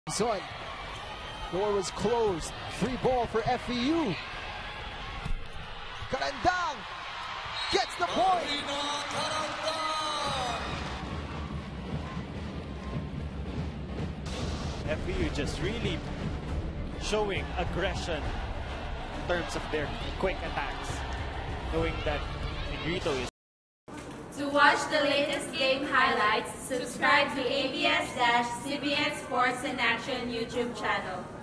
Son, door was closed. Free ball for FEU. Carandang gets the point. Czarina Carandang. FEU just really showing aggression in terms of their quick attacks, knowing that Negrito is. To watch the latest game highlights, subscribe to ABS-CBN Sports in Action YouTube channel.